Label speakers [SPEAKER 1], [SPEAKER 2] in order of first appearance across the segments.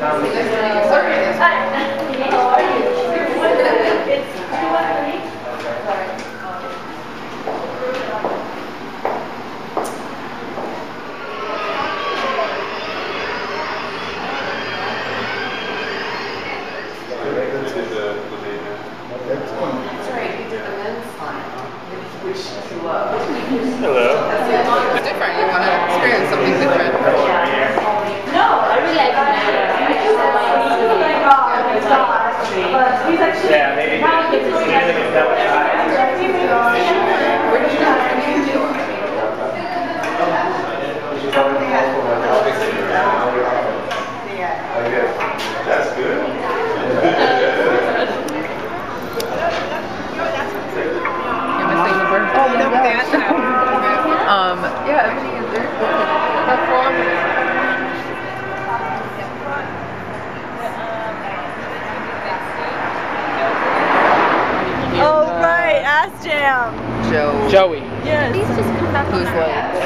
[SPEAKER 1] Hello.
[SPEAKER 2] It's different. You want to experience something different.
[SPEAKER 3] No, I really like that.
[SPEAKER 1] Yeah, maybe
[SPEAKER 4] That's good.
[SPEAKER 2] Yeah, everything is there.
[SPEAKER 3] Oh, right, Ass Jam.
[SPEAKER 1] Joey.
[SPEAKER 3] Yes.
[SPEAKER 2] He's just come back. Who's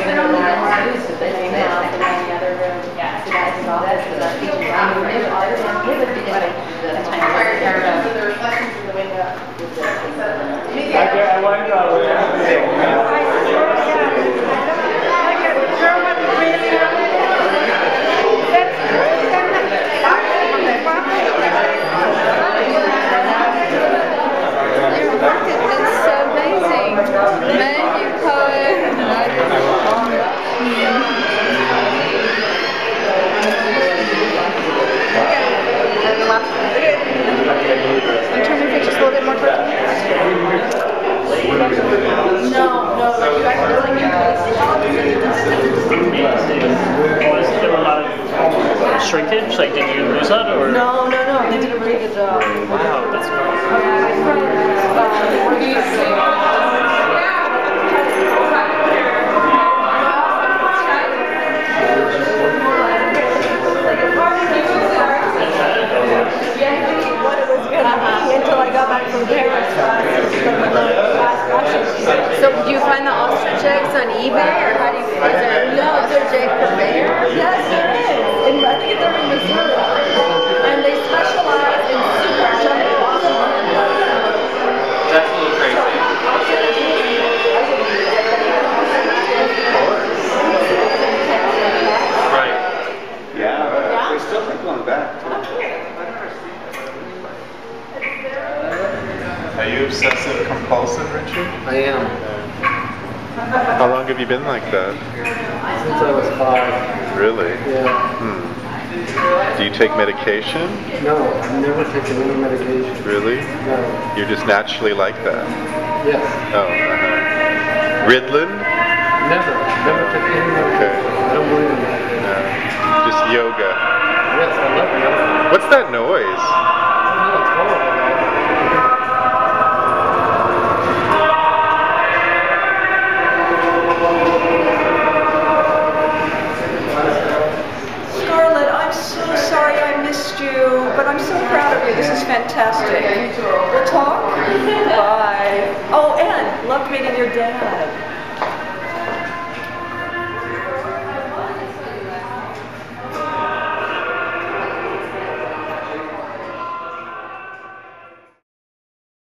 [SPEAKER 1] shrinkage? Like, did you lose that or?
[SPEAKER 3] No, they did a really good job.
[SPEAKER 1] Wow, that's great.
[SPEAKER 3] What it was gonna be until I got back from Paris.
[SPEAKER 2] So do you find the ostrich eggs on eBay, or how do you? Is there no ostrich egg purveyor?
[SPEAKER 3] Yes, there is. And I think they're in Missouri. And they specialize in super jumbo ostriches.
[SPEAKER 4] That's a little crazy. Right. Yeah, there's still people on the back. Are you obsessive compulsive, Richard?
[SPEAKER 5] I am.
[SPEAKER 4] How long have you been like that?
[SPEAKER 5] Since I was 5.
[SPEAKER 4] Really?
[SPEAKER 5] Yeah.
[SPEAKER 4] Do you take medication?
[SPEAKER 5] No, I've never taken any medication.
[SPEAKER 4] Really?
[SPEAKER 5] No.
[SPEAKER 4] You're just naturally like that?
[SPEAKER 5] Yes.
[SPEAKER 4] Oh, Ritalin?
[SPEAKER 5] Never took any medication.
[SPEAKER 4] Okay.
[SPEAKER 5] I don't believe in that.
[SPEAKER 4] No. Just yoga.
[SPEAKER 5] Yes, I love yoga.
[SPEAKER 4] What's that noise?
[SPEAKER 5] No, it's horrible.
[SPEAKER 3] Scarlett, I'm so sorry I missed you, but I'm so proud of you. This is fantastic. We'll talk? Bye. Oh, and loved meeting your dad.